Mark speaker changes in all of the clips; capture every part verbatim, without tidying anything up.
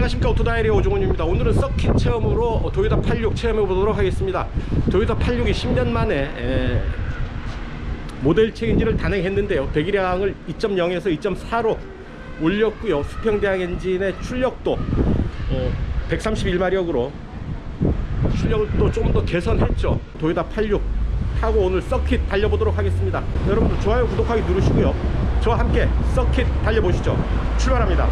Speaker 1: 안녕하십니까. 오토다이리 오종훈입니다. 오늘은 서킷 체험으로 도요타 팔십육 체험해 보도록 하겠습니다. 도요타 팔십육이 십 년 만에 에, 모델 체인지를 단행했는데요, 배기량을 이 점 영에서 이 점 사로 올렸고요. 수평대항 엔진의 출력도 어, 백삼십일 마력으로 출력을 또 좀 더 개선했죠. 도요타 팔십육 타고 오늘 서킷 달려보도록 하겠습니다. 여러분들 좋아요, 구독하기 누르시고요. 저와 함께 서킷 달려보시죠. 출발합니다.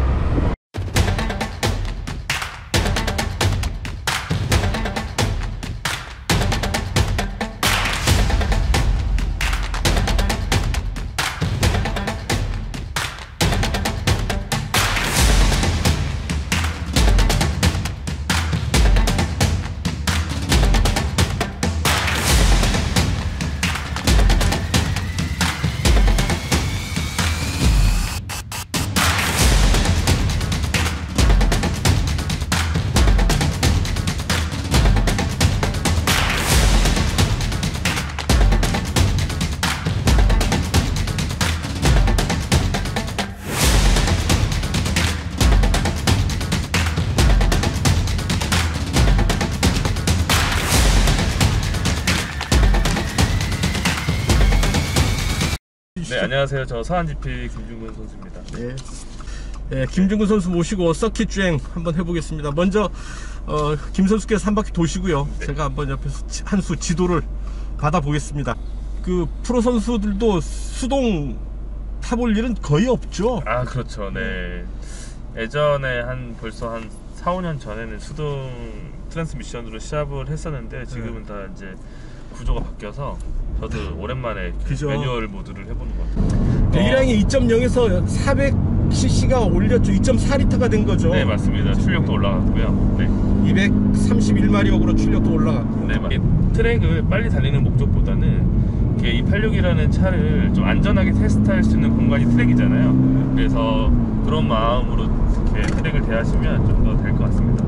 Speaker 2: 네, 안녕하세요. 저 서한지피 김중근 선수입니다.
Speaker 1: 네. 네, 김중근 선수 모시고 서킷 주행 한번 해보겠습니다. 먼저 어, 김 선수께서 한 바퀴 도시고요. 네. 제가 한번 옆에서 한 수 지도를 받아보겠습니다. 그 프로 선수들도 수동 타볼 일은 거의 없죠?
Speaker 2: 아, 그렇죠. 네. 예전에 한 벌써 한 사, 오 년 전에는 수동 트랜스미션으로 시합을 했었는데 지금은 네. 다 이제 구조가 바뀌어서 저도 오랜만에
Speaker 1: 그죠.
Speaker 2: 매뉴얼 모드를 해보는 것 같아요.
Speaker 1: 배기량이 어. 이 점 영에서 사백 씨씨가 올렸죠. 이 점 사 리터가 된 거죠.
Speaker 2: 네, 맞습니다. 출력도 올라갔고요. 네.
Speaker 1: 이백삼십일 마력으로 출력도 올라갔고.
Speaker 2: 네, 트랙을 빨리 달리는 목적보다는 이 팔십육이라는 차를 좀 안전하게 테스트할 수 있는 공간이 트랙이잖아요. 그래서 그런 마음으로 이렇게 트랙을 대하시면 좀 더 될 것 같습니다.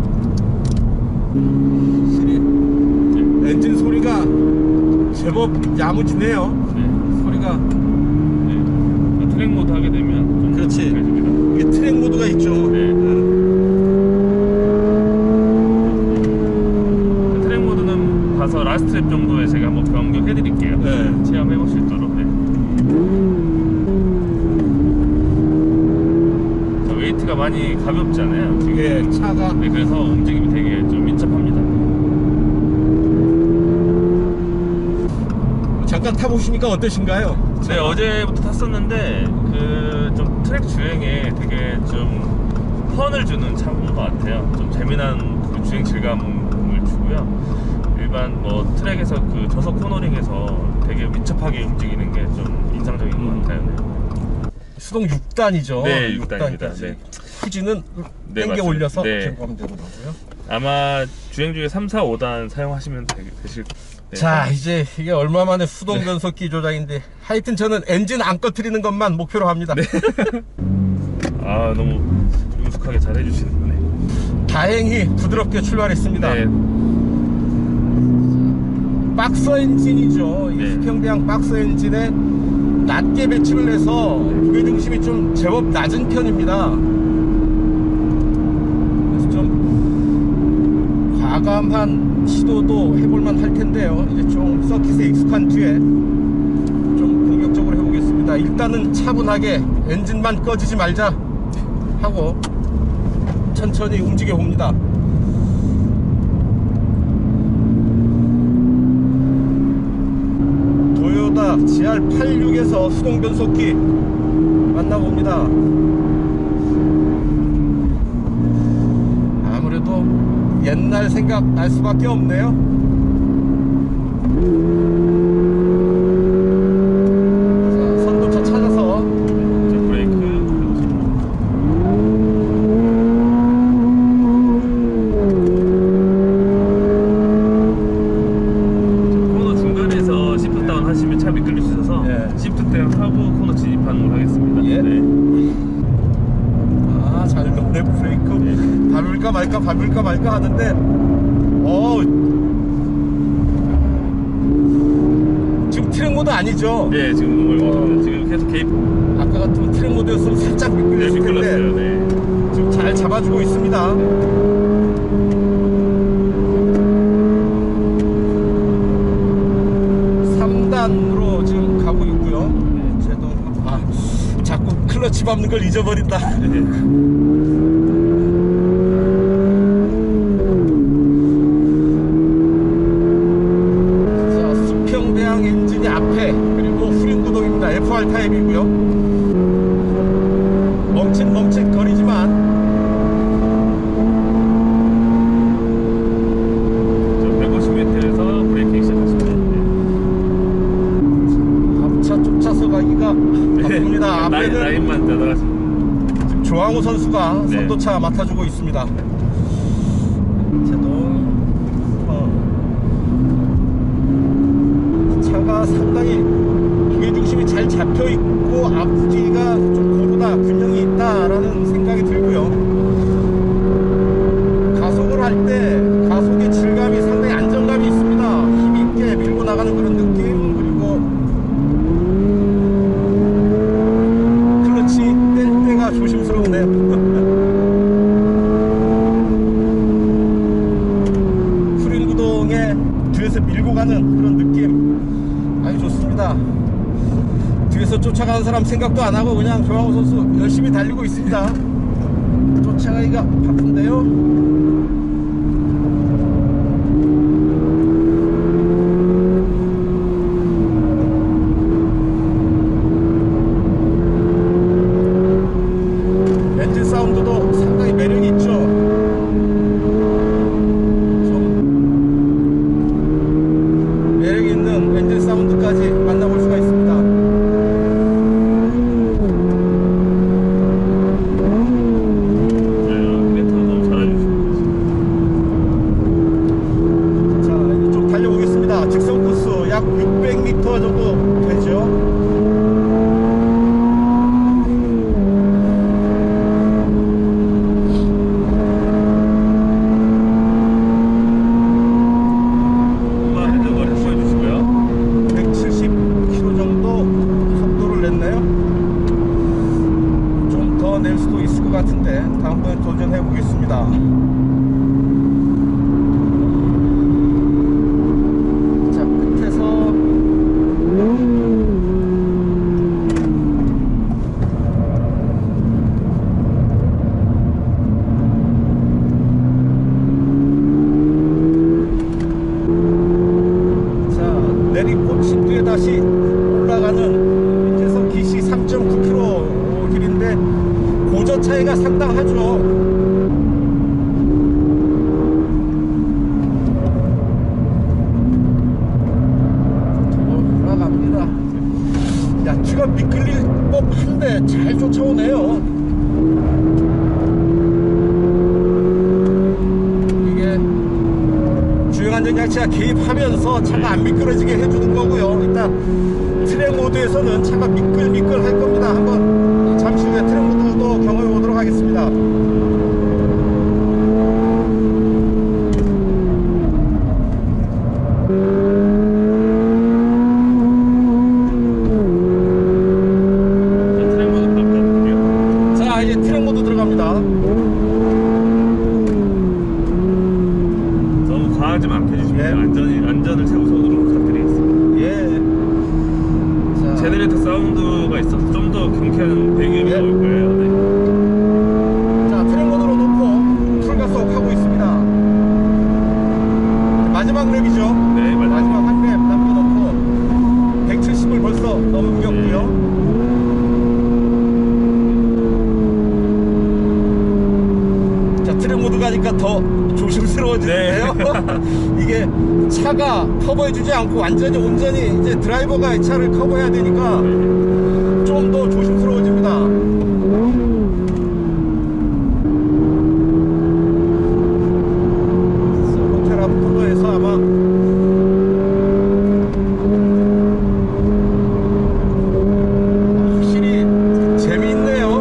Speaker 1: 확실히 네. 엔진 소리가 제법 야무지네요.
Speaker 2: 네.
Speaker 1: 소리가.
Speaker 2: 네. 트랙 모드 하게 되면 좀
Speaker 1: 그렇지. 이게 트랙 모드가 있죠.
Speaker 2: 네. 네. 트랙 모드는 가서 라스트 랩 정도에 제가 한번 변경해 드릴게요.
Speaker 1: 네.
Speaker 2: 체험해 볼 수 있도록. 네. 저 웨이트가 많이 가볍잖아요. 지금.
Speaker 1: 네, 차가.
Speaker 2: 네, 그래서 움직임이 되게 좀 민첩합니다.
Speaker 1: 잠깐 타보시니까 어떠신가요?
Speaker 2: 네, 어제부터 탔었는데 그 좀 트랙 주행에 되게 좀 펀을 주는 차인 것 같아요. 좀 재미난 그 주행 질감을 주고요. 일반 뭐 트랙에서 그 저속 코너링에서 되게 민첩하게 움직이는 게 좀 인상적인 음. 것 같아요. 네.
Speaker 1: 수동 육 단이죠.
Speaker 2: 네, 육 단입니다. 네.
Speaker 1: 후진은
Speaker 2: 네,
Speaker 1: 땡겨
Speaker 2: 맞습니다.
Speaker 1: 올려서
Speaker 2: 네.
Speaker 1: 제거하면 되더라고요.
Speaker 2: 아마 주행 중에 삼, 사, 오 단 사용하시면 되, 되실 네.
Speaker 1: 자, 이제 이게 얼마 만에 수동 변속기 네. 조작인데 하여튼 저는 엔진 안 꺼트리는 것만 목표로 합니다. 네.
Speaker 2: 아, 너무 능숙하게 잘 해주시는 거네.
Speaker 1: 다행히 부드럽게 출발했습니다.
Speaker 2: 네.
Speaker 1: 박스 엔진이죠. 이
Speaker 2: 네.
Speaker 1: 수평대항 박스 엔진에 낮게 배치를 해서 무게중심이 좀 제법 낮은 편입니다. 그래서 좀 과감한 시도도 해볼만 할 텐데요. 이제 좀 서킷에 익숙한 뒤에 좀 공격적으로 해보겠습니다. 일단은 차분하게 엔진만 꺼지지 말자 하고 천천히 움직여 봅니다. 도요타 지알 팔십육에서 수동 변속기 만나봅니다. 아무래도 옛날 생각 날 수밖에 없네요. 자, 선도차 찾아서
Speaker 2: 브레이크. 코너 중간에서 시프트 다운 하시면 차 미끌릴 수 있어서 예. 시프트 다운 하고 코너 진입하는 걸 하겠습니다.
Speaker 1: 예.
Speaker 2: 네.
Speaker 1: 아, 잘 넣네. 브레이크 네. 밟을까 말까 밟을까 말까 하는데 어 지금 트랙 모드 아니죠?
Speaker 2: 네, 지금 어, 지금 계속 개입.
Speaker 1: 아까 같으면 트랙 모드였으면 살짝 미끌렸을
Speaker 2: 네,
Speaker 1: 텐데.
Speaker 2: 네.
Speaker 1: 지금 잘 잡아주고 있습니다. 삼 단으로 지금 가고 있고요. 네, 제동, 아, 자꾸 클러치 밟는 걸 잊어버린다. 자, 수평배양 엔진이 앞에, 그리고 후륜구동입니다. 에프알 타입이고요. 멈칫멈칫거리지만
Speaker 2: 백오십 미터에서 브레이킹 시작하시면
Speaker 1: 앞차 쫓아서 가기가 바쁩니다.
Speaker 2: 라인,
Speaker 1: 앞에는
Speaker 2: 라인만 따라가시면
Speaker 1: 지금 조항우 선수가
Speaker 2: 네.
Speaker 1: 선도차 맡아주고 있습니다. 제동, 어. 차가 상당히 무게중심이 잘 잡혀있고 앞뒤가 좀 고르다 균형이 있다라는 생각이 들고요. 가속을 할 때 가속의 질감이 상당히 안정감이 있습니다. 힘있게 밀고 나가는 그런 느낌, 그리고 클러치 뗄 때가 조심스러우네요. 후륜구동에 뒤에서 밀고 가는 그런 느낌 아주 좋습니다. 뒤에서 쫓아가는 사람 생각도 안 하고 그냥 조항우 선수 열심히 달리고 있습니다. 쫓아가기가 바쁜데요. 엔진 사운드도 상당히 매력이 있죠. 좀 매력이 있는 엔진 사운드까지 만나볼 수가 있습니다. 직선 코스 약 육백 미터 정도 되죠.
Speaker 2: 헤드거리 보여주시고요.
Speaker 1: 백칠십 킬로미터 정도 속도를 냈나요? 좀 더 낼 수도 있을 것 같은데 다음번에 도전해 보겠습니다. 내리꽂힌 뒤에 다시 올라가는 이제서 기시 삼 점 구 킬로미터 길인데 고저 차이가 상당하죠. 올라갑니다. 야, 뒤가 미끌릴 법한데 잘 쫓아오네요. 이게 주행안전장치가 개입하면서 차가 안 미끄러지게 해주는 거고요. 일단 트랙 모드에서는 차가 미끌미끌 할 겁니다. 한번 잠시 후에 트랙 모드도 경험해 보도록 하겠습니다.
Speaker 2: 트랙 모드 바꿔볼게요.
Speaker 1: 자, 이제 트랙 모드 들어갑니다.
Speaker 2: 너무 과하지 않게 해주시면
Speaker 1: 예.
Speaker 2: 안전이, 안전을 최우선으로 부탁드리겠습니다.
Speaker 1: 예. 자,
Speaker 2: 제네레이터 사운드가 있어서 좀 더 경쾌한 배경이
Speaker 1: 예.
Speaker 2: 나올 거예요. 네.
Speaker 1: 자, 트랙 모드로 놓고 풀가속 하고 있습니다. 마지막 랩이죠.
Speaker 2: 네, 마지막.
Speaker 1: 마지막 한 랩 남겨놓고 백칠십을 벌써 넘겼고요. 트랙 모드 가니까 더 조심스러워지는데요.
Speaker 2: 네.
Speaker 1: 이게 차가 커버해주지 않고 완전히 온전히 이제 드라이버가 이 차를 커버해야 되니까 좀 더 조심스러워집니다. 호텔앞으로해서 아마 확실히 재미있네요.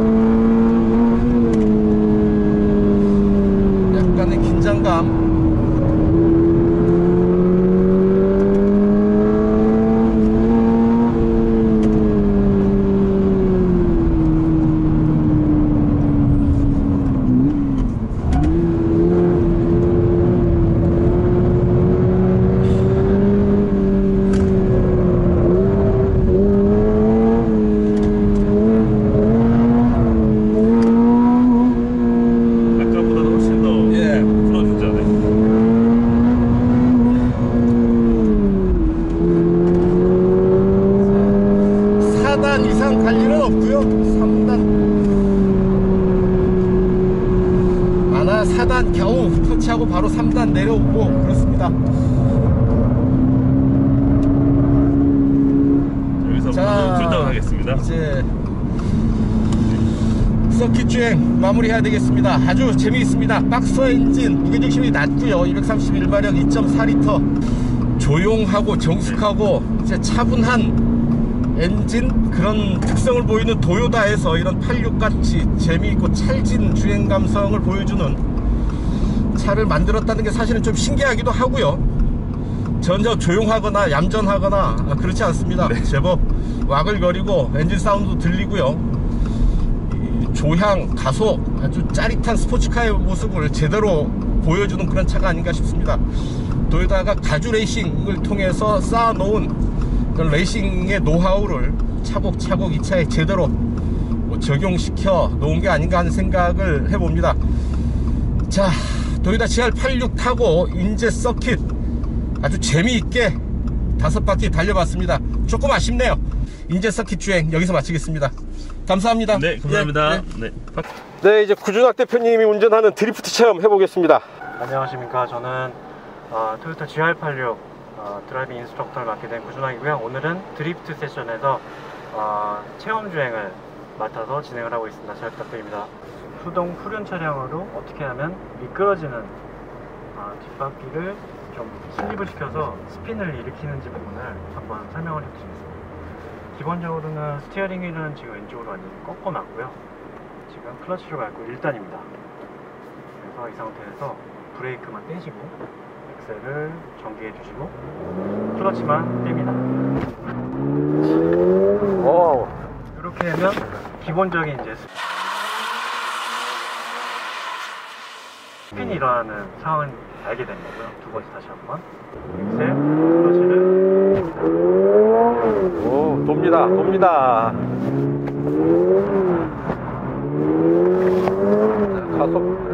Speaker 1: 약간의 긴장감. 사 단 이상 갈 일은 없고요. 삼 단 아나 사 단 겨우 터치하고 바로 삼 단 내려오고 그렇습니다.
Speaker 2: 여기서
Speaker 1: 자,
Speaker 2: 출동을 하겠습니다.
Speaker 1: 이제 서킷 주행 마무리해야 되겠습니다. 아주 재미있습니다. 박스 엔진 무게중심이 낮고요. 이백삼십일 마력 이 점 사 리터 조용하고 정숙하고 이제 차분한 엔진 그런 특성을 보이는 도요다에서 이런 팔십육 같이 재미있고 찰진 주행 감성을 보여주는 차를 만들었다는 게 사실은 좀 신기하기도 하고요. 전혀 조용하거나 얌전하거나 그렇지 않습니다. 네. 제법 와글거리고 엔진 사운드도 들리고요. 조향, 가속, 아주 짜릿한 스포츠카의 모습을 제대로 보여주는 그런 차가 아닌가 싶습니다. 도요타가 가주 레이싱을 통해서 쌓아놓은 그런 레이싱의 노하우를 차곡차곡 이 차에 제대로 적용시켜 놓은 게 아닌가 하는 생각을 해봅니다. 자, 도요타 지알 팔십육 타고 인제 서킷 아주 재미있게 다섯 바퀴 달려봤습니다. 조금 아쉽네요. 인제 서킷 주행 여기서 마치겠습니다. 감사합니다.
Speaker 2: 네, 감사합니다.
Speaker 1: 예,
Speaker 2: 네. 네.
Speaker 1: 네, 이제 구준학 대표님이 운전하는 드리프트 체험 해보겠습니다.
Speaker 3: 안녕하십니까. 저는 어, 토요타 지알 팔십육 어, 드라이빙 인스트럭터를 맡게 된 구준학이고요. 오늘은 드리프트 세션에서 어, 체험 주행을 맡아서 진행을 하고 있습니다. 잘 부탁드립니다. 수동 후륜 차량으로 어떻게 하면 미끄러지는 어, 뒷바퀴를 좀 슬립을 시켜서 스핀을 일으키는지 부분을 한번 설명을 해드리겠습니다. 기본적으로는 스티어링 휠은 지금 왼쪽으로 완전히 꺾어놨고요. 지금 클러치를 밟고 일 단입니다. 그래서 이 상태에서 브레이크만 떼시고 엑셀을 전개해 주시고 클러치만 뗍니다.
Speaker 1: 오.
Speaker 3: 이렇게 하면 기본적인 이제 스핀이 일어나는 상황을 알게 되는 거고요. 두 번째 다시 한번 엑셀, 클러치를
Speaker 1: 오, 돕니다, 돕니다. 자, 가속.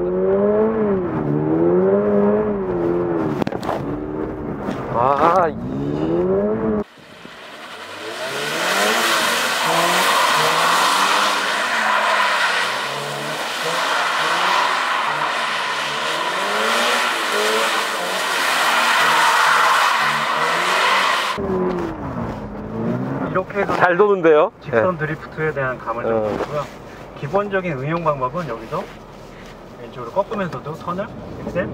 Speaker 1: 아, 이...
Speaker 3: 이렇게 해서
Speaker 1: 잘 도는데요?
Speaker 3: 직선
Speaker 1: 네.
Speaker 3: 드리프트에 대한 감을 좀
Speaker 1: 어.
Speaker 3: 주고요. 기본적인 응용 방법은 여기서 왼쪽으로 꺾으면서도 턴을 엑셀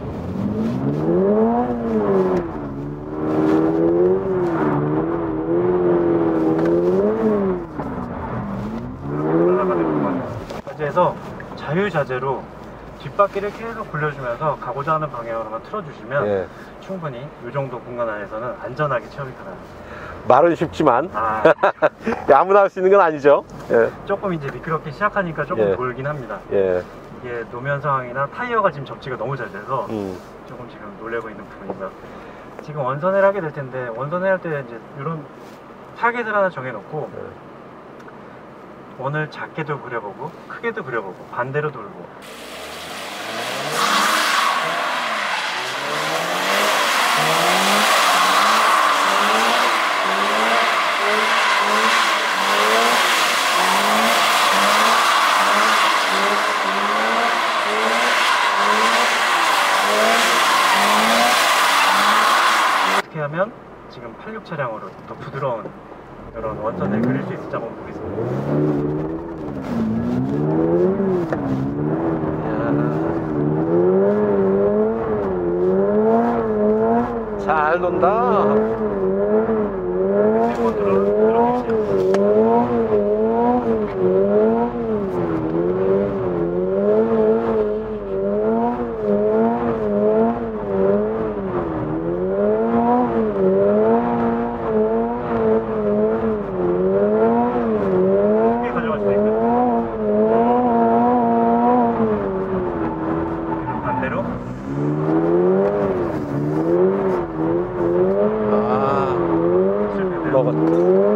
Speaker 3: 그래서 자유자재로 뒷바퀴를 계속 굴려주면서 가고자 하는 방향으로만 틀어주시면
Speaker 1: 예.
Speaker 3: 충분히 이 정도 공간 안에서는 안전하게 체험이 가능합니다.
Speaker 1: 말은 쉽지만
Speaker 3: 아,
Speaker 1: 아무나 할 수 있는 건 아니죠. 예.
Speaker 3: 조금 이제 미끄럽게 시작하니까 조금
Speaker 1: 예.
Speaker 3: 돌긴 합니다.
Speaker 1: 예.
Speaker 3: 이게 노면 상황이나 타이어가 지금 접지가 너무 잘 돼서
Speaker 1: 음.
Speaker 3: 조금 지금 놀래고 있는 부분이고요. 지금 원선회를 하게 될 텐데 원선회 할 때 이제 이런 타겟을 하나 정해놓고
Speaker 1: 예.
Speaker 3: 원을 작게도 그려보고 크게도 그려보고 반대로 돌고 어떻게 하면 지금 팔십육 차량으로 더 부드러운 이런 원선을 그릴 수 있을지 한번 보겠습니다.
Speaker 1: 잘 논다.
Speaker 3: 컨트롤 이렇게 해주세요. 크게 가져갈 수 있고요. 반대로
Speaker 1: 아,
Speaker 3: 실패돼요.
Speaker 1: 먹었다.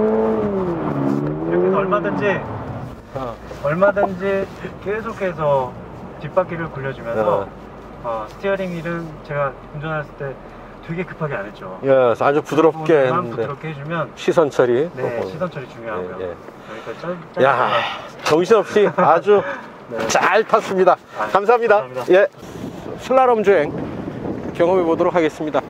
Speaker 3: 이렇게 해서 얼마든지
Speaker 1: 어.
Speaker 3: 얼마든지 계속해서 뒷바퀴를 굴려주면서
Speaker 1: 어.
Speaker 3: 어, 스티어링 휠은 제가 운전했을 때 되게 급하게 안 했죠.
Speaker 1: 예, 아주 부드럽게
Speaker 3: 부분만
Speaker 1: 했는데
Speaker 3: 부드럽게 해주면
Speaker 1: 시선 처리.
Speaker 3: 네,
Speaker 1: 어,
Speaker 3: 시선 처리 중요하고요.
Speaker 1: 예, 예.
Speaker 3: 여기까지 짧, 짧게
Speaker 1: 야, 정신없이 아주
Speaker 3: 네.
Speaker 1: 잘 탔습니다.
Speaker 3: 아,
Speaker 1: 감사합니다.
Speaker 3: 감사합니다.
Speaker 1: 예, 슬라롬 주행 경험해 보도록 하겠습니다.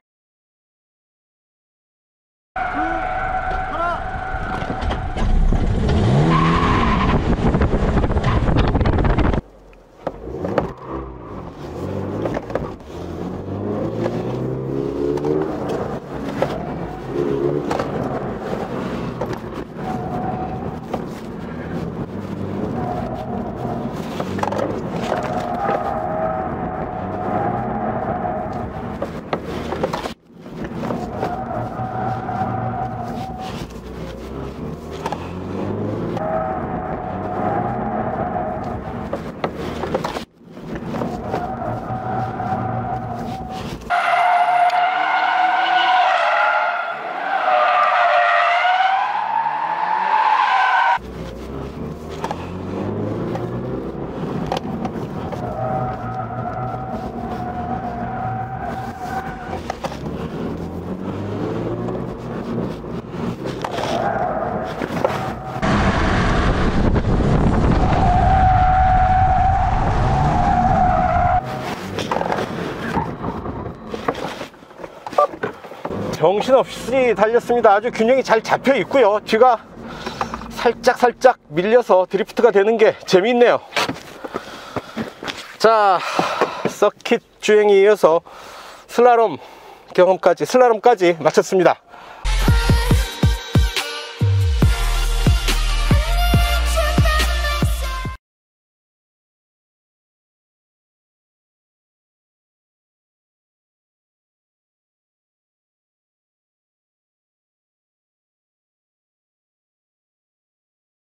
Speaker 1: 정신없이 달렸습니다. 아주 균형이 잘 잡혀 있고요. 뒤가 살짝 살짝 밀려서 드리프트가 되는 게 재미있네요. 자, 서킷 주행에 이어서 슬라롬 경험까지 슬라롬까지 마쳤습니다.